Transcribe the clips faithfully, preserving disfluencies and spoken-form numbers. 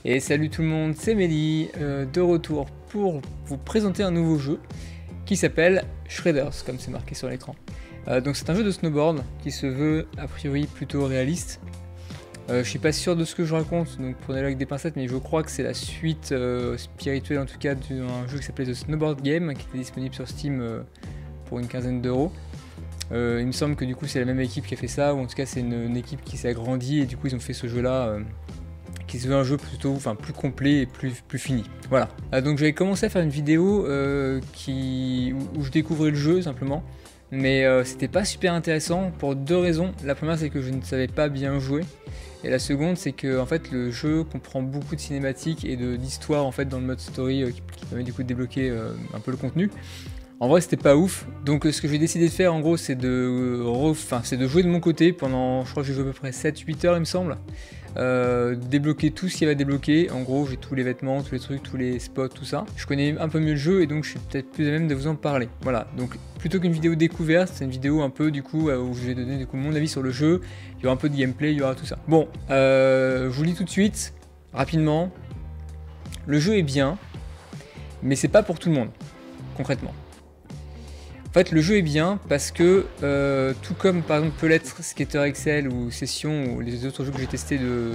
Et salut tout le monde, c'est Mélie, euh, de retour pour vous présenter un nouveau jeu qui s'appelle Shredders, comme c'est marqué sur l'écran. Euh, donc c'est un jeu de snowboard qui se veut a priori plutôt réaliste. Euh, je suis pas sûr de ce que je raconte, donc prenez-le avec des pincettes, mais je crois que c'est la suite euh, spirituelle en tout cas d'un jeu qui s'appelait The Snowboard Game, qui était disponible sur Steam euh, pour une quinzaine d'euros. Euh, il me semble que du coup c'est la même équipe qui a fait ça, ou en tout cas c'est une, une équipe qui s'est agrandie et du coup ils ont fait ce jeu là. Euh, qui se veut un jeu plutôt, enfin plus complet et plus, plus fini. Voilà. Euh, donc j'avais commencé à faire une vidéo euh, qui, où, où je découvrais le jeu simplement, mais euh, c'était pas super intéressant pour deux raisons. La première c'est que je ne savais pas bien jouer, et la seconde c'est que en fait le jeu comprend beaucoup de cinématiques et d'histoires en fait dans le mode story euh, qui, qui permet du coup de débloquer euh, un peu le contenu. En vrai c'était pas ouf, donc ce que j'ai décidé de faire en gros c'est de, enfin, c'est de jouer de mon côté pendant, je crois que j'ai joué à peu près sept huit heures il me semble. Euh, débloquer tout ce qu'il y avait à débloquer, en gros j'ai tous les vêtements, tous les trucs, tous les spots, tout ça. Je connais un peu mieux le jeu et donc je suis peut-être plus à même de vous en parler. Voilà, donc plutôt qu'une vidéo découverte, c'est une vidéo un peu du coup où je vais donner du coup mon avis sur le jeu, il y aura un peu de gameplay, il y aura tout ça. Bon, euh, je vous le dis tout de suite, rapidement, le jeu est bien, mais c'est pas pour tout le monde, concrètement. En fait, le jeu est bien parce que, euh, tout comme par exemple peut l'être Skater X L ou Session ou les autres jeux que j'ai testés de,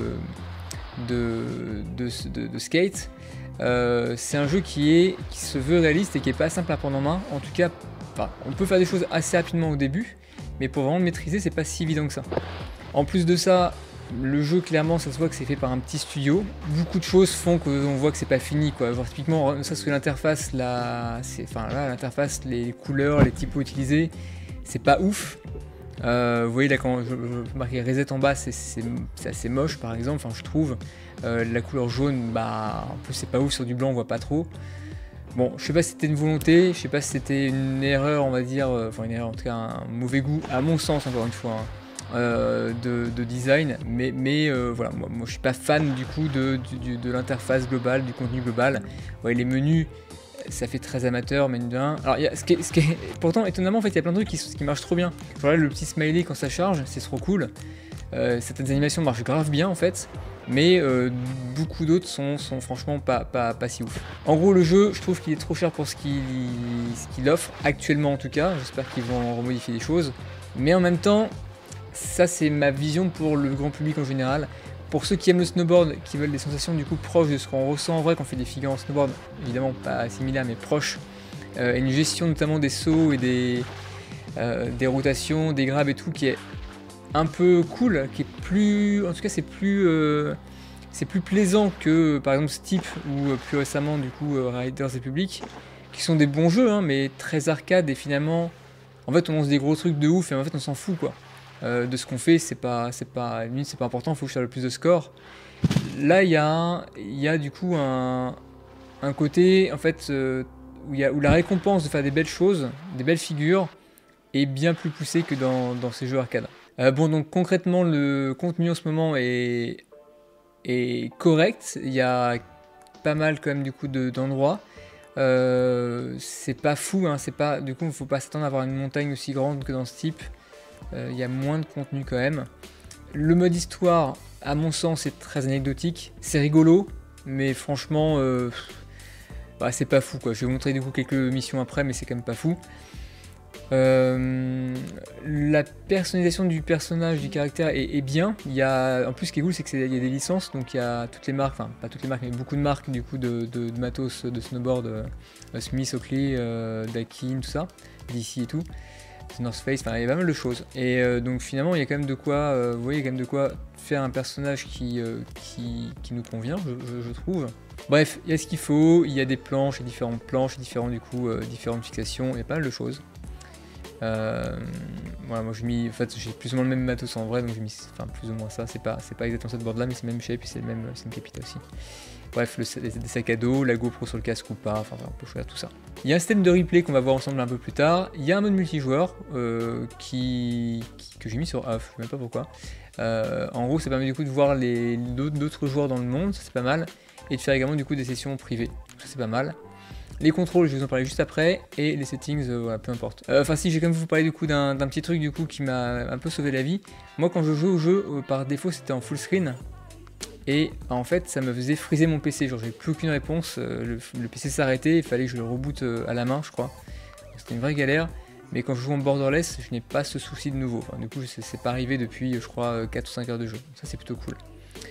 de, de, de, de skate, euh, c'est un jeu qui, est, qui se veut réaliste et qui est pas simple à prendre en main. En tout cas, on peut faire des choses assez rapidement au début, mais pour vraiment le maîtriser, c'est pas si évident que ça. En plus de ça, le jeu, clairement, ça se voit que c'est fait par un petit studio. Beaucoup de choses font qu'on voit que c'est pas fini, quoi. Genre, typiquement, ça c'est que l'interface, là, enfin là, l'interface, les couleurs, les typos utilisés, c'est pas ouf. Euh, vous voyez là, quand je, je marquais reset en bas, c'est assez moche, par exemple. Enfin, je trouve euh, la couleur jaune, bah, en plus c'est pas ouf sur du blanc, on voit pas trop. Bon, je sais pas si c'était une volonté, je sais pas si c'était une erreur, on va dire, euh, enfin une erreur, en tout cas un mauvais goût, à mon sens, encore une fois. Hein. Euh, de, de design, mais, mais euh, voilà, moi, moi je suis pas fan du coup de, de, de l'interface globale, du contenu global. Ouais, les menus, ça fait très amateur, menu d'un. Alors, y a, ce qui est, ce qui est, pourtant, étonnamment, en fait, il y a plein de trucs qui, qui marchent trop bien. Genre là, le petit smiley quand ça charge, c'est trop cool. Euh, certaines animations marchent grave bien en fait, mais euh, beaucoup d'autres sont, sont franchement pas, pas, pas si ouf. En gros, le jeu, je trouve qu'il est trop cher pour ce qu'il qu'il offre, actuellement en tout cas. J'espère qu'ils vont remodifier les choses, mais en même temps, ça c'est ma vision pour le grand public en général. Pour ceux qui aiment le snowboard, qui veulent des sensations du coup proches de ce qu'on ressent en vrai quand on fait des figures en snowboard, évidemment pas similaires mais proches, euh, et une gestion notamment des sauts et des, euh, des rotations, des grabs et tout qui est un peu cool, qui est plus, en tout cas c'est plus, euh, c'est plus plaisant que par exemple Steep ou euh, plus récemment du coup euh, Riders Republic, qui sont des bons jeux hein, mais très arcade et finalement, en fait on lance des gros trucs de ouf et en fait on s'en fout quoi. Euh, de ce qu'on fait, c'est pas, c'est pas, limite c'est pas important, il faut que je fasse le plus de score. Là, il y a, il y a du coup un, un côté en fait euh, où, y a, où la récompense de faire des belles choses, des belles figures, est bien plus poussée que dans, dans ces jeux arcade. Euh, bon, donc concrètement, le contenu en ce moment est, est correct. Il y a pas mal quand même du coup d'endroits. De, euh, c'est pas fou, hein, c'est pas, du coup, il faut pas s'attendre à avoir une montagne aussi grande que dans ce type. Il euh, y a moins de contenu quand même. Le mode histoire, à mon sens, est très anecdotique. C'est rigolo, mais franchement, euh, bah, c'est pas fou quoi. Je vais vous montrer du coup quelques missions après, mais c'est quand même pas fou. Euh, la personnalisation du personnage, du caractère est, est bien. Il y a, en plus, ce qui est cool, c'est qu'il y a des licences, donc il y a toutes les marques, enfin pas toutes les marques, mais beaucoup de marques du coup de, de, de matos de snowboard, euh, Smith, Oakley, euh, Daikin, tout ça, D C et tout. North Face, enfin il y a pas mal de choses et euh, donc finalement il y a quand même de quoi, euh, vous voyez, il y a quand même de quoi faire un personnage qui, euh, qui, qui nous convient, je, je, je trouve. Bref, il y a ce qu'il faut, il y a des planches, et différentes planches, et différents du coup, euh, différentes fixations, il y a pas mal de choses. Euh, voilà, moi j'ai mis, en fait j'ai plus ou moins le même matos en vrai, donc j'ai mis, enfin plus ou moins ça, c'est pas, c'est pas exactement cette board là, mais c'est le même shape et c'est le même, c'est une capita aussi. Bref, le, les, des sacs à dos, la GoPro sur le casque ou pas, enfin on peut choisir tout ça. Il y a un système de replay qu'on va voir ensemble un peu plus tard. Il y a un mode multijoueur euh, qui, qui, que j'ai mis sur off, je sais même pas pourquoi. Euh, en gros, ça permet du coup de voir d'autres joueurs dans le monde, ça c'est pas mal, et de faire également du coup des sessions privées, ça c'est pas mal. Les contrôles, je vais vous en parler juste après, et les settings, euh, voilà, peu importe. Enfin euh, si, j'ai quand même vous parler du coup d'un petit truc du coup qui m'a un peu sauvé la vie. Moi quand je joue au jeu, euh, par défaut c'était en full screen. et en fait ça me faisait friser mon P C, genre j'avais plus aucune réponse, euh, le, le P C s'arrêtait, il fallait que je le reboote euh, à la main je crois, c'était une vraie galère, mais quand je joue en borderless je n'ai pas ce souci de nouveau, enfin, du coup c'est pas arrivé depuis je crois quatre ou cinq heures de jeu, ça c'est plutôt cool.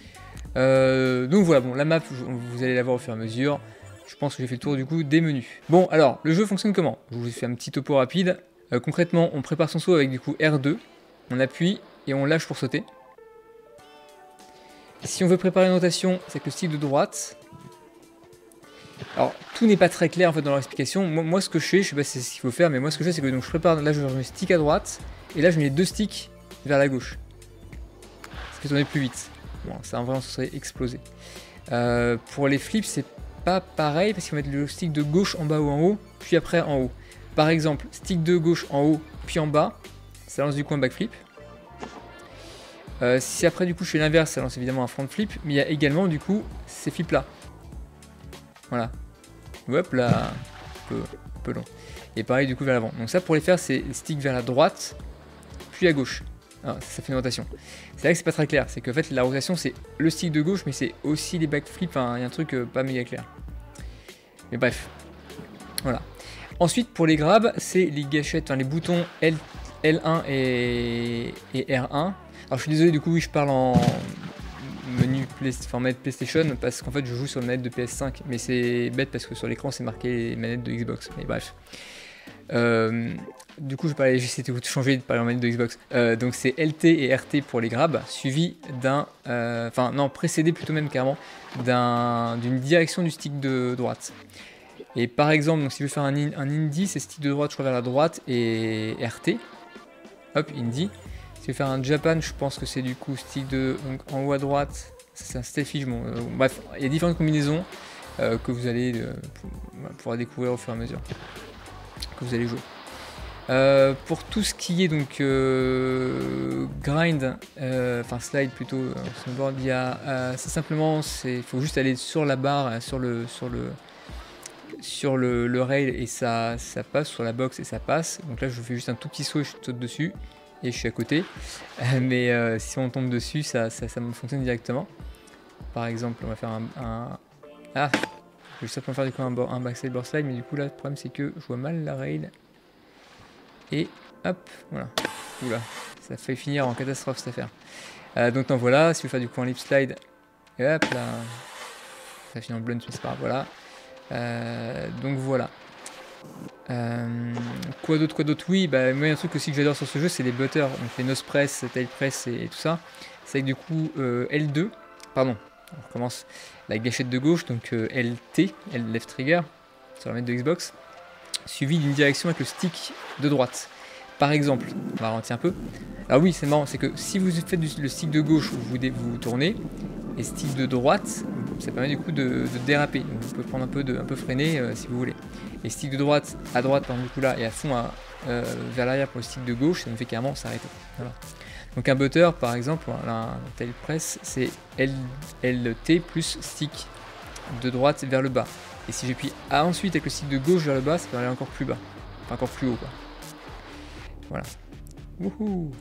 Euh, donc voilà, bon la map vous allez la voir au fur et à mesure, je pense que j'ai fait le tour du coup des menus. Bon alors, le jeu fonctionne comment? Je vous ai fait un petit topo rapide, euh, concrètement on prépare son saut avec du coup R deux, on appuie et on lâche pour sauter. Si on veut préparer une rotation, c'est avec le stick de droite. Alors, tout n'est pas très clair en fait dans leur explication. Moi, moi ce que je fais, je sais pas si c'est ce qu'il faut faire, mais moi ce que je fais, c'est que donc, je prépare, là je mets le stick à droite, et là je mets les deux sticks vers la gauche. Ça fait tourner plus vite. Bon, ça vraiment, ça serait explosé. Euh, pour les flips, c'est pas pareil, parce qu'il faut mettre le stick de gauche en bas ou en haut, puis après en haut. Par exemple, stick de gauche en haut, puis en bas, ça lance du coup un backflip. Euh, si après du coup je fais l'inverse, ça lance évidemment un front flip, mais il y a également du coup ces flips là. Voilà. Hop là, un peu, un peu long. Et pareil du coup vers l'avant. Donc ça pour les faire c'est stick vers la droite, puis à gauche. Alors, ça, ça fait une rotation. C'est là que c'est pas très clair, c'est qu'en fait la rotation c'est le stick de gauche, mais c'est aussi les backflips, enfin, il y a un truc euh, pas méga clair. Mais bref, voilà. Ensuite pour les grabs, c'est les gâchettes, enfin les boutons L, L1 et, et R un. Alors je suis désolé, du coup oui je parle en menu play, enfin, manette PlayStation parce qu'en fait je joue sur une manette de P S cinq, mais c'est bête parce que sur l'écran c'est marqué les manettes de Xbox, mais bref. Euh, du coup je vais j'essaie de changer de parler en manette de Xbox. Euh, donc c'est L T et R T pour les grabs, suivi d'un, euh, enfin non précédé plutôt même carrément, d'un, d'une direction du stick de droite. Et par exemple, donc si je veux faire un, in, un indie, c'est stick de droite je crois vers la droite et R T. Hop, indie. Si je vais faire un Japan, je pense que c'est du coup stick de donc en haut à droite, c'est un stealthy, bon, euh, bref, il y a différentes combinaisons euh, que vous allez euh, pour, voilà, pouvoir découvrir au fur et à mesure que vous allez jouer. Euh, pour tout ce qui est donc euh, grind, enfin euh, slide plutôt, euh, snowboard, il y a, euh, c'est simplement, il faut juste aller sur la barre, sur le sur le sur le, le rail et ça, ça passe, sur la box et ça passe. Donc là je fais juste un tout petit saut et je saute dessus. Et je suis à côté, mais euh, si on tombe dessus, ça, ça, ça me fonctionne directement. Par exemple, on va faire un... un... Ah, je vais simplement faire du coup un, un backside board slide, mais du coup là, le problème c'est que je vois mal la rail. Et hop, voilà. Oula, ça fait finir en catastrophe cette affaire. Euh, donc non, voilà, si je veux faire du coup un lip slide, et hop là, ça finit en blunt, c'est pas grave, voilà. Euh, donc voilà. Euh, quoi d'autre, quoi d'autre, oui, bah, moi, un truc aussi que j'adore sur ce jeu, c'est les butters, donc les nose press, tail press et, et tout ça. C'est avec du coup euh, L deux, pardon, on recommence, la gâchette de gauche, donc euh, L T, L left trigger, sur la manette de Xbox, suivi d'une direction avec le stick de droite. Par exemple, on va ralentir un peu. Alors oui, c'est marrant, c'est que si vous faites du, le stick de gauche, vous, vous tournez, et stick de droite, ça permet du coup de, de déraper. Donc vous pouvez prendre un peu de, un peu freiner euh, si vous voulez. Et stick de droite, à droite par exemple, du coup là, et à fond à, euh, vers l'arrière pour le stick de gauche, ça me fait carrément s'arrêter. Voilà. Donc un butter par exemple, voilà, un tail press, c'est L T plus stick de droite vers le bas. Et si j'appuie ensuite avec le stick de gauche vers le bas, ça peut aller encore plus bas. Enfin encore plus haut quoi. Voilà. Wouhou.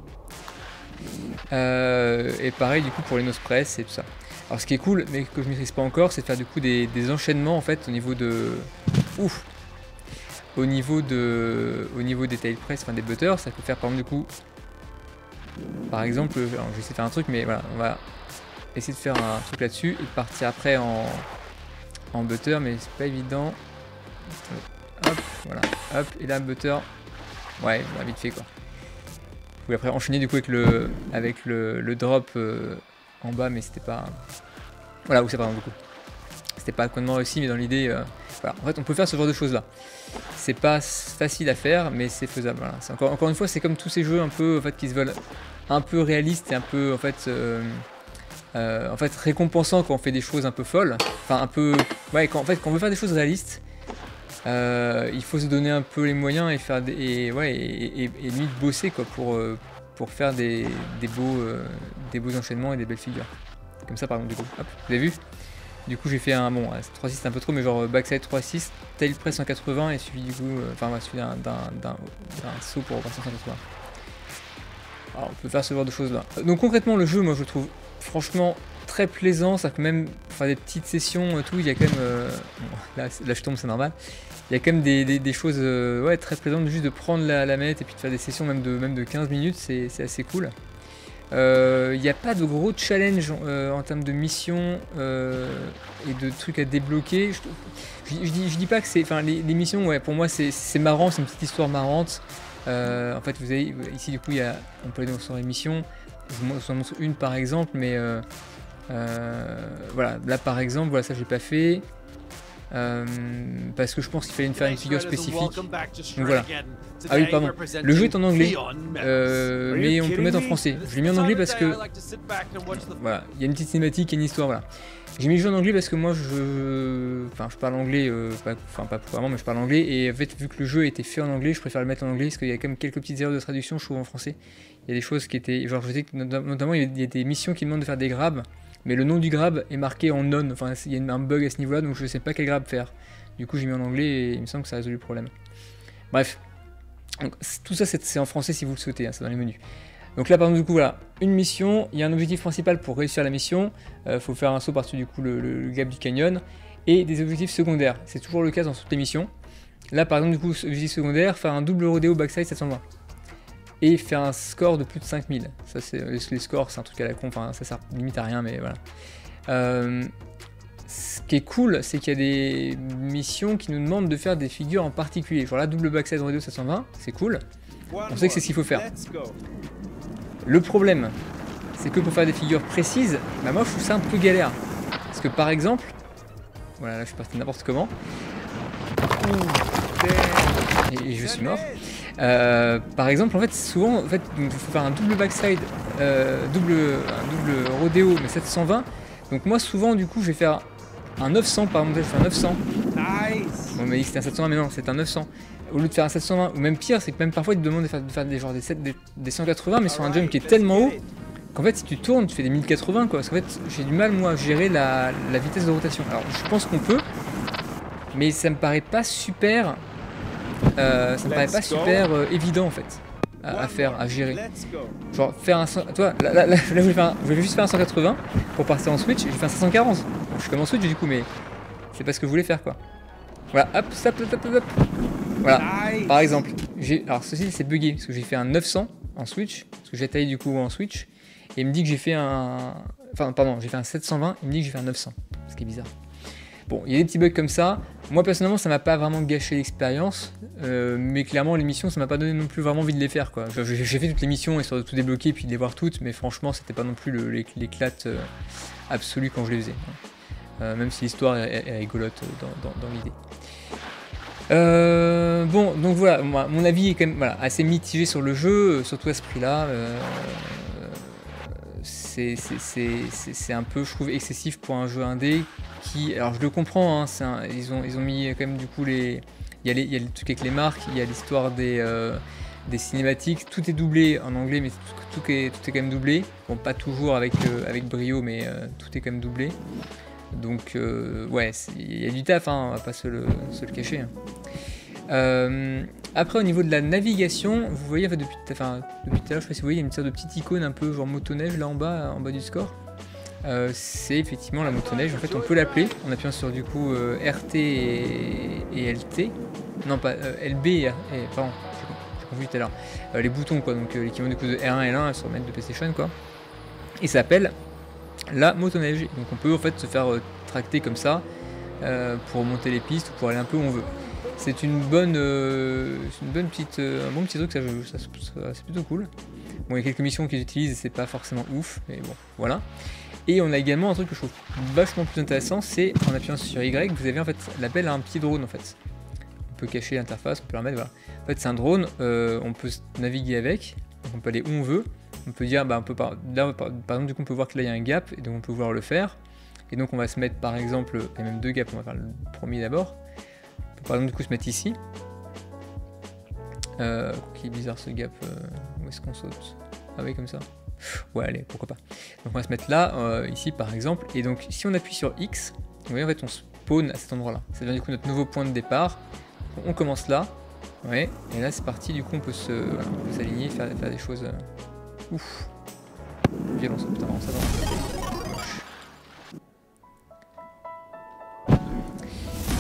Euh, et pareil du coup pour les nose press et tout ça. Alors ce qui est cool mais que je maîtrise pas encore, c'est de faire du coup des, des enchaînements en fait au niveau de ouf au niveau de au niveau des tail press, enfin des butters. Ça peut faire par exemple du coup par exemple, alors, je vais essayer de faire un truc mais voilà, on va essayer de faire un truc là-dessus et de partir après en, en butter, mais c'est pas évident. Hop, voilà, hop, et là butter, ouais, bah, vite fait quoi. Vous pouvez après enchaîner du coup avec le, avec le, le drop euh, en bas, mais c'était pas... Voilà, où c'est pas du coup. C'était pas complètement réussi, mais dans l'idée... Euh, voilà. En fait, on peut faire ce genre de choses là. C'est pas facile à faire, mais c'est faisable. Voilà. Encore, encore une fois, c'est comme tous ces jeux un peu en fait, qui se veulent un peu réalistes et un peu en fait, euh, euh, en fait récompensants quand on fait des choses un peu folles. Enfin, un peu... Ouais, quand, en fait, quand on veut faire des choses réalistes, Euh, il faut se donner un peu les moyens et faire des, et, ouais, et, et, et limite bosser quoi, pour, euh, pour faire des, des, beaux, euh, des beaux enchaînements et des belles figures. Comme ça par exemple du coup. Hop, vous avez vu? Du coup j'ai fait un bon trois six c'est un peu trop mais genre backside trois six, tail press cent quatre-vingts et suivi du coup euh, enfin ouais, suivi d'un saut pour repasser cent quatre-vingts. Alors on peut faire ce genre de choses là. Donc concrètement le jeu moi je le trouve franchement très plaisant, ça peut même faire des petites sessions, tout, il y a quand même, euh, bon, là, là je tombe, c'est normal, il y a quand même des, des, des choses euh, ouais, très plaisantes, juste de prendre la, la manette et puis de faire des sessions même de, même de quinze minutes, c'est assez cool. Euh, il n'y a pas de gros challenge euh, en termes de missions euh, et de trucs à débloquer. Je, je, je, dis, je dis pas que c'est, enfin les, les missions, ouais, pour moi c'est marrant, c'est une petite histoire marrante. Euh, en fait, vous avez ici du coup, il y a, on peut aller dans les missions. Je vous en montre une par exemple, mais euh, euh, voilà, là par exemple, voilà ça j'ai pas fait. Euh, parce que je pense qu'il fallait faire une figure spécifique. Donc voilà. Ah oui, pardon. Le jeu est en anglais, euh, mais on peut le mettre en français. Je l'ai mis en anglais parce que voilà, il y a une petite thématique, il y a une histoire, voilà. J'ai mis le jeu en anglais parce que moi je, enfin je parle anglais, euh, pas... enfin pas vraiment, mais je parle anglais et en fait vu que le jeu a été fait en anglais, je préfère le mettre en anglais parce qu'il y a quand même quelques petites erreurs de traduction, je trouve en français. Il y a des choses qui étaient, genre je sais que notamment il y a des missions qui demandent de faire des grabs. Mais le nom du grab est marqué en non, enfin il y a un bug à ce niveau-là, donc je ne sais pas quel grab faire. Du coup j'ai mis en anglais et il me semble que ça a résolu le problème. Bref, donc, tout ça c'est en français si vous le souhaitez, hein, c'est dans les menus. Donc là par exemple du coup voilà, une mission, il y a un objectif principal pour réussir la mission, il euh, faut faire un saut par-dessus du coup le, le, le gap du canyon, et des objectifs secondaires, c'est toujours le cas dans toutes les missions. Là par exemple du coup, objectif secondaire, faire un double rodéo backside sept cent vingt. Et faire un score de plus de cinq mille. Ça, c'est les scores, c'est un truc à la con, enfin, ça sert limite à rien, mais voilà. Euh, ce qui est cool, c'est qu'il y a des missions qui nous demandent de faire des figures en particulier. Genre la double backside rodeo sept cent vingt, c'est cool. On sait que c'est ce qu'il faut faire. Le problème, c'est que pour faire des figures précises, bah moi je trouve ça un peu galère. Parce que par exemple, voilà, là je suis parti n'importe comment. Et, et je suis mort. Euh, par exemple, en fait, souvent, en fait, il faut faire un double backside, euh, double, un double rodéo, mais sept cent vingt. Donc moi, souvent, du coup, je vais faire un neuf cents, par exemple, je fais un neuf cents. Nice. Bon, mais c'était un sept cent vingt, mais non, c'est un neuf cents. Au lieu de faire un sept cent vingt, ou même pire, c'est que même parfois, ils te demandent de faire, de faire des, genre, des, des, des cent quatre-vingts, mais sur un jump qui est tellement haut qu'en fait, si tu tournes, tu fais des mille quatre-vingts, quoi. Parce qu'en fait, j'ai du mal, moi, à gérer la, la vitesse de rotation. Alors, je pense qu'on peut, mais ça me paraît pas super... Euh, ça me paraît pas super euh, évident en fait à, à faire, à gérer. Genre faire un... Toi, là, là, là, là je, vais faire un, je vais juste faire un cent quatre-vingts pour passer en switch, j'ai fait un cinq cent quarante. Bon, je suis comme en switch du coup, mais c'est pas ce que je voulais faire quoi. Voilà, hop, stop, stop, stop, stop. Voilà, par exemple, j'ai... Alors ceci c'est bugué parce que j'ai fait un neuf cents en switch, parce que j'ai taillé du coup en switch, et il me dit que j'ai fait un... Enfin pardon, j'ai fait un sept cent vingt, il me dit que j'ai fait un neuf cents, ce qui est bizarre. Bon, il y a des petits bugs comme ça. Moi personnellement, ça m'a pas vraiment gâché l'expérience, euh, mais clairement les missions, ça m'a pas donné non plus vraiment envie de les faire quoi. J'ai fait toutes les missions histoire de tout débloquer puis de les voir toutes, mais franchement, c'était pas non plus l'éclate euh, absolue quand je les faisais. Euh, même si l'histoire est, est rigolote dans, dans, dans l'idée. Euh, bon, donc voilà, moi, mon avis est quand même voilà, assez mitigé sur le jeu, surtout à ce prix-là. Euh, c'est un peu, je trouve, excessif pour un jeu indé qui, alors je le comprends, hein, un, ils, ont, ils ont mis quand même du coup les, il y a les, il y a les trucs avec les marques, il y a l'histoire des, euh, des cinématiques, tout est doublé en anglais, mais tout, tout, est, tout est quand même doublé, bon pas toujours avec, euh, avec brio, mais euh, tout est quand même doublé, donc euh, ouais, il y a du taf, hein, on va pas se le, se le cacher. Hein. Euh, après au niveau de la navigation, vous voyez en fait, depuis, enfin, depuis tout à l'heure, je sais pas si vous voyez, il y a une sorte de petite icône un peu genre motoneige là en bas, en bas du score. Euh, c'est effectivement la motoneige, en fait on peut l'appeler en appuyant sur du coup euh, R T et, et L T, non pas euh, L B et, et pardon, j'ai confondu tout à l'heure, euh, les boutons quoi, donc euh, l'équivalent du coup de R un et L un sur le maître de PlayStation quoi, et ça s'appelle la motoneige, donc on peut en fait se faire euh, tracter comme ça euh, pour monter les pistes ou pour aller un peu où on veut. C'est une bonne, euh, une bonne petite, euh, un bon petit truc, ça, ça, ça, ça c'est plutôt cool. Bon, il y a quelques missions qu'ils utilisent et c'est pas forcément ouf, mais bon, voilà. Et on a également un truc que je trouve vachement plus intéressant, c'est en appuyant sur Y, vous avez en fait l'appel à un petit drone en fait. On peut cacher l'interface, on peut la remettre, voilà. En fait c'est un drone, euh, on peut naviguer avec, donc on peut aller où on veut. On peut dire, bah, on peut par, là, par, par exemple du coup on peut voir que là il y a un gap, et donc on peut vouloir le faire. Et donc on va se mettre par exemple, il y a même deux gaps, on va faire le premier d'abord. On peut par exemple du coup se mettre ici. Euh, qui est bizarre ce gap, euh, où est-ce qu'on saute? Ah oui comme ça. Ouais allez, pourquoi pas. Donc on va se mettre là, euh, ici par exemple, et donc si on appuie sur X, vous voyez en fait on spawn à cet endroit là, ça devient du coup notre nouveau point de départ, on commence là, ouais, et là c'est parti, du coup on peut se, voilà, on peut s'aligner, faire, faire des choses, euh, ouf, violence, putain, ça va,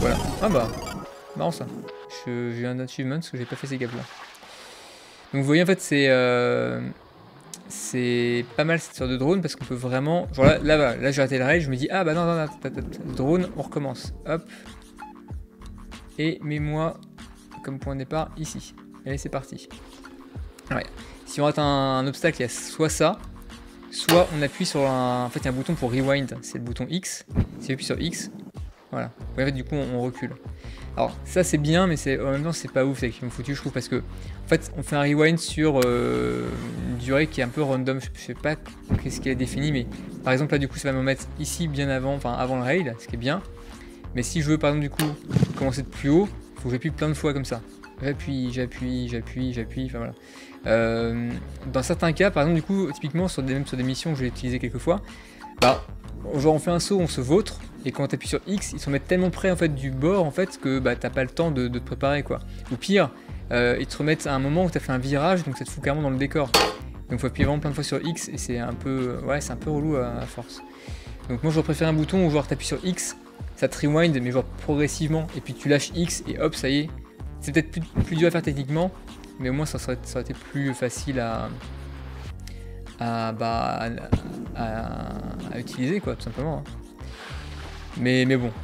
voilà. Ah bah, marrant ça. J'ai eu un achievement parce que j'ai pas fait ces gaps là. Donc vous voyez en fait c'est euh, c'est pas mal cette sorte de drone parce qu'on peut vraiment... Genre là, là, là, là j'ai raté le rail, je me dis ah bah non, non, non, non, drone, on recommence. Hop. Et mets-moi comme point de départ ici. Allez c'est parti. Ouais. Si on rate un, un obstacle, il y a soit ça, soit on appuie sur un... En fait il y a un bouton pour rewind, c'est le bouton X. Si j'appuie sur X, voilà. Ouais, en fait du coup on, on recule. Alors ça c'est bien mais c'est en même temps c'est pas ouf, c'est qu'ils m'ont foutu je trouve parce que en fait on fait un rewind sur euh, une durée qui est un peu random, je, je sais pas qu'est-ce qui est défini mais par exemple là du coup ça va me mettre ici bien avant, enfin avant le rail, ce qui est bien. Mais si je veux par exemple du coup commencer de plus haut, il faut que j'appuie plein de fois comme ça. J'appuie, j'appuie, j'appuie, j'appuie, enfin voilà. Euh, dans certains cas par exemple du coup typiquement sur des, même sur des missions que j'ai utilisé quelques fois, bah genre on fait un saut, on se vautre, et quand tu appuies sur X, ils se remettent tellement près en fait du bord en fait que bah t'as pas le temps de, de te préparer quoi. Ou pire, euh, ils te remettent à un moment où tu as fait un virage, donc ça te fout carrément dans le décor. Donc faut appuyer vraiment plein de fois sur X et c'est un peu ouais c'est un peu relou à, à force. Donc moi je préfère un bouton où genre t'appuies sur X, ça te rewind mais genre progressivement, et puis tu lâches X et hop ça y est. C'est peut-être plus, plus dur à faire techniquement, mais au moins ça serait, ça aurait été plus facile à, à, bah, à, à, à utiliser quoi tout simplement. Mais, mais bon.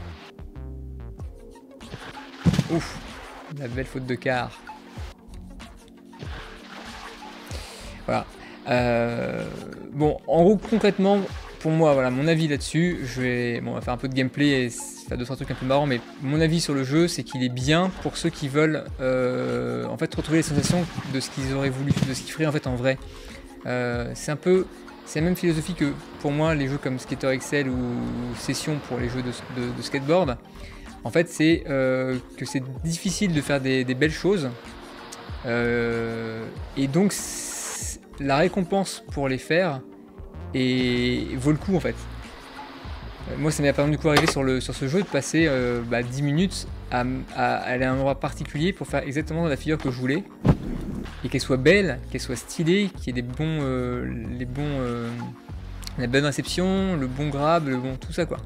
Ouf, la belle faute de quart. Voilà. Euh, bon, en gros, concrètement, pour moi, voilà, mon avis là-dessus, je vais, bon, on va faire un peu de gameplay et faire deux trois trucs un peu marrants, mais mon avis sur le jeu, c'est qu'il est bien pour ceux qui veulent, euh, en fait, retrouver les sensations de ce qu'ils auraient voulu, de ce qu'ils feraient en fait en vrai. Euh, c'est un peu, c'est la même philosophie que pour moi les jeux comme Skater X L ou Session pour les jeux de, de, de skateboard. En fait, c'est euh, que c'est difficile de faire des, des belles choses, euh, et donc la récompense pour les faire et vaut le coup en fait. Euh, moi ça m'est par exemple du coup arrivé sur, le, sur ce jeu de passer euh, bah, dix minutes à, à, à aller à un endroit particulier pour faire exactement la figure que je voulais et qu'elle soit belle, qu'elle soit stylée, qu'il y ait des bons, euh, les bons, euh, la bonne réception, le bon grab, le bon tout ça quoi.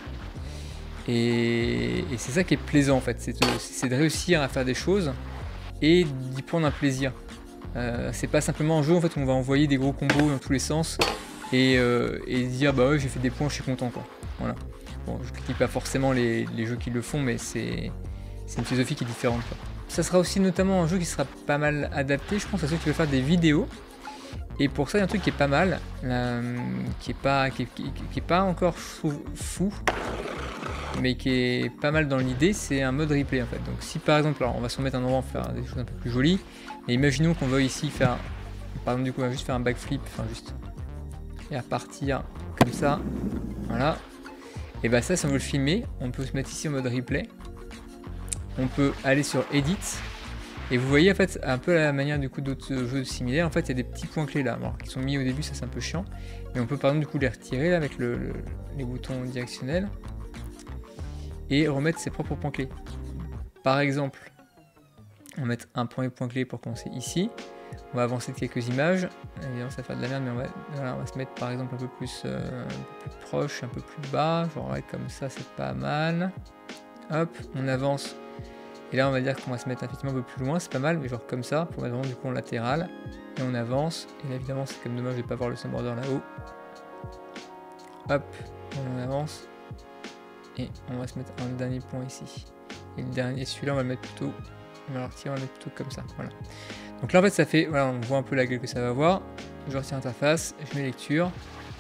Et, et c'est ça qui est plaisant en fait, c'est de, de réussir à faire des choses et d'y prendre un plaisir. Euh, c'est pas simplement un jeu en fait où on va envoyer des gros combos dans tous les sens et, euh, et dire bah ouais j'ai fait des points, je suis content quoi. Voilà. Bon, je critique pas forcément les, les jeux qui le font, mais c'est une philosophie qui est différente quoi. Ça sera aussi notamment un jeu qui sera pas mal adapté, je pense, à ceux qui veulent faire des vidéos. Et pour ça, il y a un truc qui est pas mal, euh, qui est pas, qui est, qui, qui est pas encore fou, mais qui est pas mal dans l'idée, c'est un mode replay en fait. Donc si par exemple, alors on va se remettre un endroit, on va faire des choses un peu plus jolies, et imaginons qu'on veuille ici faire, par exemple du coup on va juste faire un backflip, enfin juste, et à partir comme ça, voilà. Et bah ça, si on veut le filmer, on peut se mettre ici en mode replay, on peut aller sur Edit, et vous voyez en fait un peu à la manière du coup d'autres jeux similaires, en fait il y a des petits points clés là, alors, qui sont mis au début, ça c'est un peu chiant, mais on peut par exemple du coup les retirer là, avec le, le, les boutons directionnels, et remettre ses propres points clés. Par exemple, on va mettre un premier point clé pour commencer ici. On va avancer de quelques images. Évidemment, ça va faire de la merde, mais on va, voilà, on va se mettre par exemple un peu plus, euh, un peu plus proche, un peu plus bas. Genre ouais, comme ça, c'est pas mal. Hop, on avance. Et là, on va dire qu'on va se mettre effectivement un peu plus loin. C'est pas mal, mais genre comme ça, pour mettre vraiment du coup en latéral. Et on avance. Et là, évidemment, c'est comme dommage de ne pas voir le snowboarder là-haut. Hop, on avance. Et on va se mettre un dernier point ici. Et le dernier, celui-là, on va le mettre plutôt, on va le retirer, on va le mettre plutôt comme ça. Voilà. Donc là, en fait, ça fait, voilà, on voit un peu la gueule que ça va avoir. Je retire l'interface, je mets lecture.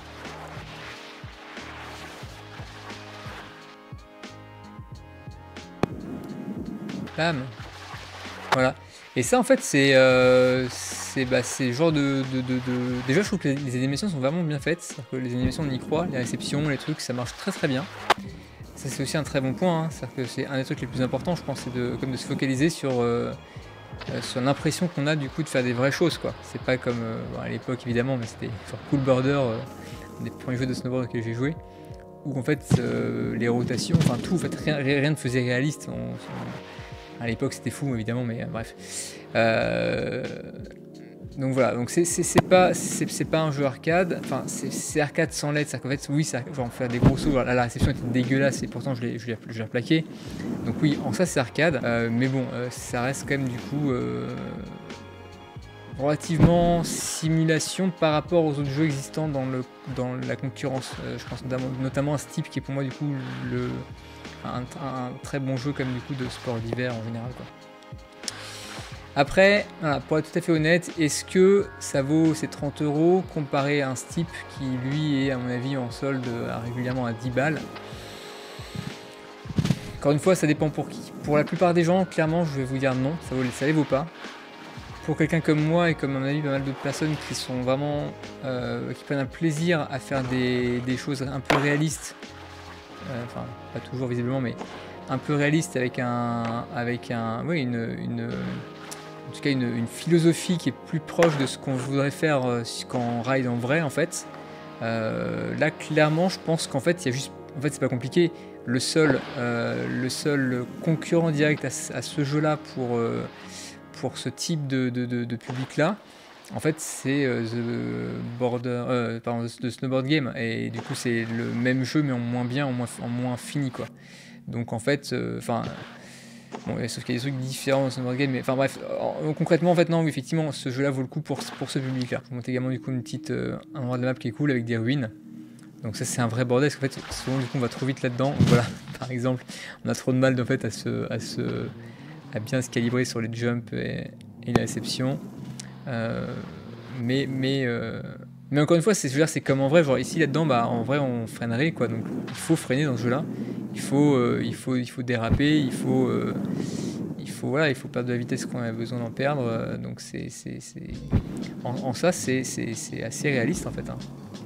Bam. Voilà. Et ça, en fait, c'est, euh, c'est, bah, c'est le genre de, de, de, de... Déjà, je trouve que les, les animations sont vraiment bien faites. C'est-à-dire que les animations, on y croit, les réceptions, les trucs, ça marche très très bien. Ça c'est aussi un très bon point, hein. C'est-à-dire que c'est un des trucs les plus importants, je pense, c'est de, comme de se focaliser sur, euh, euh, sur l'impression qu'on a du coup de faire des vraies choses, quoi. C'est pas comme euh, bon, à l'époque évidemment, mais c'était sur Cool Border, euh, un des premiers jeux de snowboard auxquels j'ai joué, où en fait euh, les rotations, enfin tout, en fait rien, rien ne faisait réaliste. On, on, à l'époque c'était fou évidemment, mais euh, bref. Euh, donc voilà, donc c'est pas, pas un jeu arcade, enfin c'est arcade sans L E D, c'est qu'en fait, oui, ça, genre faire des gros sauts, là la réception était dégueulasse et pourtant je l'ai replaqué. Donc oui, en ça c'est arcade, euh, mais bon, euh, ça reste quand même du coup euh, relativement simulation par rapport aux autres jeux existants dans, le, dans la concurrence. Euh, je pense notamment, notamment à Steep qui est pour moi du coup le, un, un très bon jeu comme du coup de sport d'hiver en général, quoi. Après, voilà, pour être tout à fait honnête, est-ce que ça vaut ces trente euros comparé à un Steep qui lui est à mon avis en solde à, régulièrement à dix balles? Encore une fois, ça dépend pour qui. Pour la plupart des gens, clairement, je vais vous dire non, ça ne les vaut pas. Pour quelqu'un comme moi et comme à mon avis pas mal d'autres personnes qui sont vraiment, euh, qui prennent un plaisir à faire des, des choses un peu réalistes, euh, enfin pas toujours visiblement, mais un peu réalistes avec un, avec un, oui, une, une en tout cas une, une philosophie qui est plus proche de ce qu'on voudrait faire euh, quand on ride en vrai en fait. Euh, là clairement je pense qu'en fait il y a juste, en fait c'est pas compliqué, le seul, euh, le seul concurrent direct à, à ce jeu là pour, euh, pour ce type de, de, de, de public là, en fait c'est euh, The Border, euh, pardon, The Snowboard Game, et du coup c'est le même jeu mais en moins bien, en moins, en moins fini quoi. Donc en fait, enfin euh, bon, sauf qu'il y a des trucs différents dans Snowboard Game, mais enfin bref, en, concrètement en fait non, effectivement ce jeu là vaut le coup pour, pour ce public là. Je vous montre également du coup une petite, euh, un endroit de la map qui est cool avec des ruines. Donc ça c'est un vrai bordel, parce qu'en fait souvent du coup on va trop vite là-dedans. Voilà, par exemple, on a trop de mal en fait à se, à se, à bien se calibrer sur les jumps et, et la réception. Euh, mais mais euh, mais encore une fois, c'est c'est comme en vrai, genre ici là-dedans, bah en vrai on freinerait quoi, donc il faut freiner dans ce jeu-là. Il faut, euh, il faut, il faut déraper, il faut, euh, il faut, voilà, il faut perdre de la vitesse quand on a besoin d'en perdre. Euh, donc c'est, c'est, c'est... En, en ça, c'est assez réaliste en fait. Hein.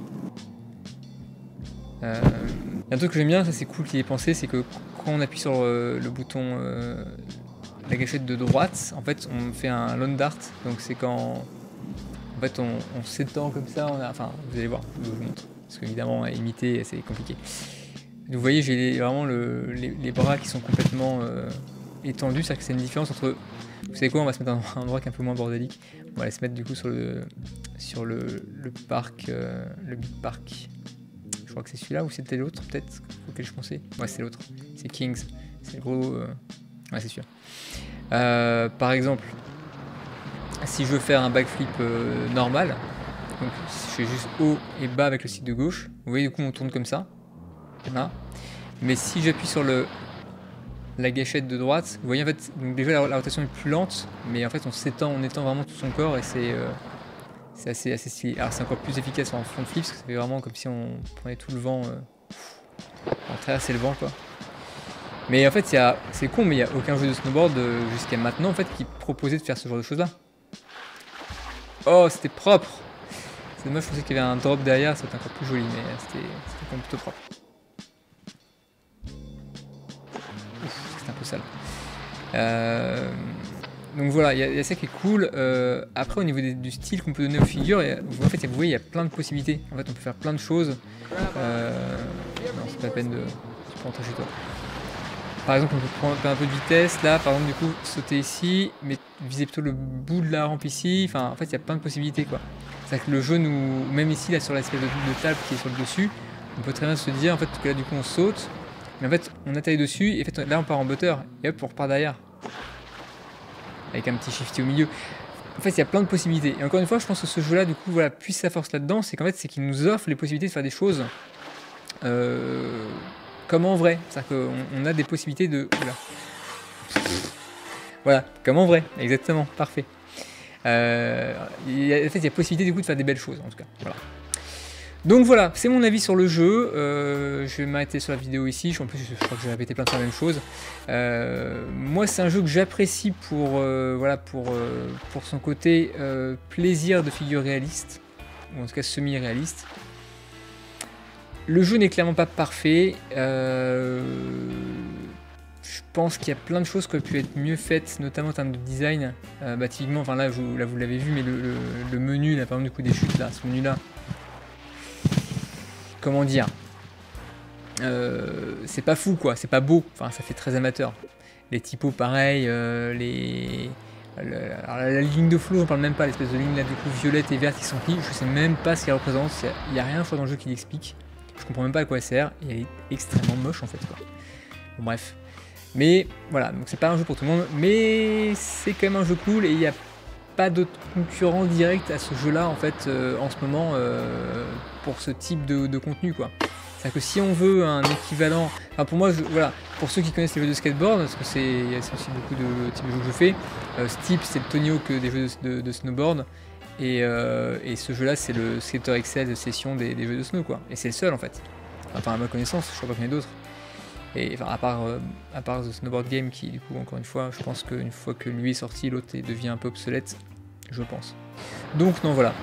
Euh, un truc que j'aime bien, ça c'est cool qu'il ait pensé, c'est que quand on appuie sur euh, le bouton, euh, la gâchette de droite, en fait, on fait un lawn dart. Donc c'est quand, en fait, on, on s'étend comme ça. On a, enfin, vous allez voir, je vous montre, parce qu'évidemment, à imiter, c'est compliqué. Vous voyez, j'ai vraiment le, les, les bras qui sont complètement euh, étendus, c'est-à-dire que c'est une différence entre... Vous savez quoi, on va se mettre dans un endroit qui est un peu moins bordélique. On va aller se mettre du coup sur le, sur le, le parc, euh, le Big Park. Je crois que c'est celui-là ou c'était l'autre peut-être auquel je pensais. Ouais, c'est l'autre. C'est Kings. C'est le gros... Euh... Ouais, c'est sûr. Euh, par exemple, si je veux faire un backflip euh, normal, donc je fais juste haut et bas avec le stick de gauche, vous voyez, du coup on tourne comme ça. Voilà. Mais si j'appuie sur le la gâchette de droite, vous voyez en fait, donc déjà la, la rotation est plus lente, mais en fait on s'étend, on étend vraiment tout son corps et c'est euh, c'est assez, assez stylé. Alors c'est encore plus efficace en front flip parce que ça fait vraiment comme si on prenait tout le vent, euh, on traversait le vent quoi. Mais en fait c'est con, mais il n'y a aucun jeu de snowboard euh, jusqu'à maintenant en fait qui proposait de faire ce genre de choses là. Oh, c'était propre. C'est dommage, je pensais qu'il y avait un drop derrière, c'était encore plus joli, mais c'était quand même plutôt propre. C'est un peu sale. Euh, donc voilà, il y, y a ça qui est cool. Euh, après, au niveau des, du style qu'on peut donner aux figures, y a, en fait, vous voyez, il y a plein de possibilités. En fait, on peut faire plein de choses. Euh, non, c'est pas la peine de... Tu peux rentrer chez toi. Par exemple, on peut prendre un peu de vitesse. Là, par exemple, du coup, sauter ici, mais viser plutôt le bout de la rampe ici. Enfin, en fait, il y a plein de possibilités, quoi. C'est-à-dire que le jeu nous... Même ici, là, sur l'espèce de, de table qui est sur le dessus, on peut très bien se dire, en fait, que là, du coup, on saute. Mais en fait, on atterrit dessus, et en fait, là, on part en butter, et hop, on repart derrière. Avec un petit shifty au milieu. En fait, il y a plein de possibilités. Et encore une fois, je pense que ce jeu-là, du coup, voilà, puise sa force là-dedans, c'est qu'en fait, c'est qu'il nous offre les possibilités de faire des choses euh, comme en vrai. C'est-à-dire qu'on on a des possibilités de... Oula. Voilà, comme en vrai, exactement, parfait. Euh, il y a, en fait, il y a possibilité, du coup, de faire des belles choses, en tout cas. Voilà. Donc voilà, c'est mon avis sur le jeu. Euh, je vais m'arrêter sur la vidéo ici. En plus, je crois que j'ai répété plein de fois la même chose. Euh, moi, c'est un jeu que j'apprécie pour, euh, voilà, pour, euh, pour son côté euh, plaisir de figure réaliste, ou en tout cas semi-réaliste. Le jeu n'est clairement pas parfait. Euh, je pense qu'il y a plein de choses qui auraient pu être mieux faites, notamment en termes de design. Euh, bah, typiquement, enfin là, vous, là, vous l'avez vu, mais le, le, le menu, là, par exemple, du coup, des chutes, là, ce menu-là. Comment dire, euh, c'est pas fou quoi, c'est pas beau, enfin ça fait très amateur. Les typos pareil, euh, les... La, alors la, la ligne de flow, on parle même pas, l'espèce de ligne là du coup violette et verte qui sont pliées, je sais même pas ce qu'elle représente, il n'y a rien je crois dans le jeu qui l'explique, je comprends même pas à quoi elle sert, et elle est extrêmement moche en fait quoi. Bon bref, mais voilà, donc c'est pas un jeu pour tout le monde, mais c'est quand même un jeu cool et il n'y a pas d'autres concurrents directs à ce jeu là en fait euh, en ce moment euh, pour ce type de, de contenu quoi. C'est-à-dire que si on veut un équivalent, enfin pour moi, je, voilà, pour ceux qui connaissent les jeux de skateboard, parce que c'est aussi beaucoup de types de jeux que je fais, euh, ce type c'est le Tonio que des jeux de, de, de snowboard, et, euh, et ce jeu-là c'est le Skater X L de session des, des jeux de snow quoi, et c'est le seul en fait, enfin à ma connaissance, je crois pas qu'il y en ait d'autres, et enfin à part, euh, à part The Snowboard Game qui du coup encore une fois, je pense qu'une fois que lui est sorti, l'autre devient un peu obsolète, je pense. Donc non voilà,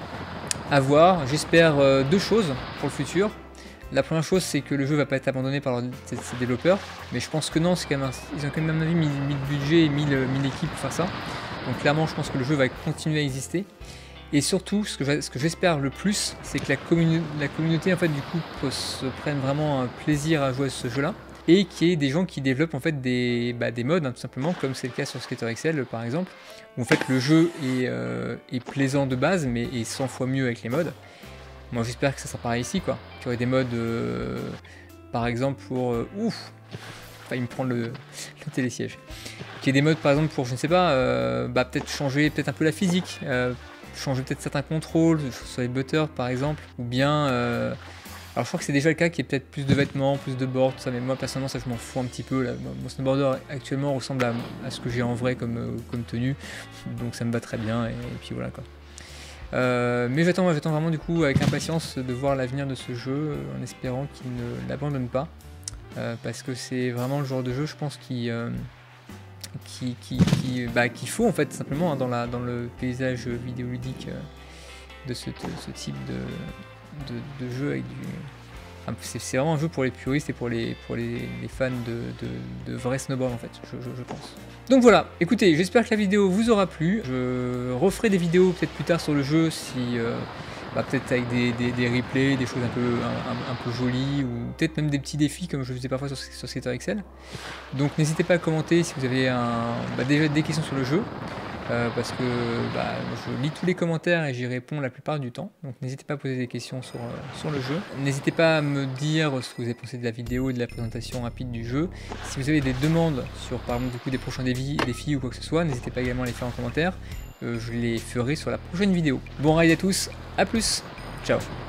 à voir, j'espère euh, deux choses pour le futur. La première chose, c'est que le jeu va pas être abandonné par ses développeurs, mais je pense que non, quand même un, ils ont quand même à mon avis mis, mis le budget et mis, le, mis l'équipe pour faire ça. Donc clairement, je pense que le jeu va continuer à exister. Et surtout, ce que, ce que j'espère le plus, c'est que la, communi la communauté en fait du coup se prenne vraiment un plaisir à jouer à ce jeu-là, et qu'il y ait des gens qui développent en fait des, bah, des modes, hein, tout simplement, comme c'est le cas sur Skater X L par exemple, où en fait le jeu est, euh, est plaisant de base, mais est cent fois mieux avec les modes. Moi j'espère que ça sera pareil ici quoi, qu'il y aurait des modes euh, par exemple pour... Euh, ouf, failli me prendre le, le télésiège. Qu'il y ait des modes par exemple pour, je ne sais pas, euh, bah, peut-être changer peut-être un peu la physique, euh, changer peut-être certains contrôles sur les butters par exemple, ou bien... Euh, alors je crois que c'est déjà le cas qu'il y ait peut-être plus de vêtements, plus de boards, tout ça, mais moi personnellement ça je m'en fous un petit peu. Là. Mon snowboarder actuellement ressemble à, à ce que j'ai en vrai comme, euh, comme tenue, donc ça me va très bien, et, et puis voilà quoi. Euh, mais j'attends j'attends vraiment du coup avec impatience de voir l'avenir de ce jeu, euh, en espérant qu'il ne l'abandonne pas, euh, parce que c'est vraiment le genre de jeu je pense qui euh, qui, qui, qui bah, qu'il faut en fait simplement hein, dans, la, dans le paysage vidéoludique euh, de ce, de ce type de, de, de jeu avec du... Enfin, c'est vraiment un jeu pour les puristes et pour les, pour les, les fans de, de, de vrai snowboard en fait, je, je, je pense. Donc voilà, écoutez, j'espère que la vidéo vous aura plu. Je referai des vidéos peut-être plus tard sur le jeu, si euh, bah, peut-être avec des, des, des replays, des choses un peu, un, un peu jolies, ou peut-être même des petits défis comme je faisais parfois sur, sur Skater X L. Donc n'hésitez pas à commenter si vous avez un, bah, déjà des questions sur le jeu. Euh, parce que bah, je lis tous les commentaires et j'y réponds la plupart du temps, donc n'hésitez pas à poser des questions sur, euh, sur le jeu. N'hésitez pas à me dire ce que vous avez pensé de la vidéo et de la présentation rapide du jeu. Si vous avez des demandes sur par exemple du coup, des prochains défis, défis ou quoi que ce soit, n'hésitez pas également à les faire en commentaire, euh, je les ferai sur la prochaine vidéo. Bon ride à tous, à plus, ciao.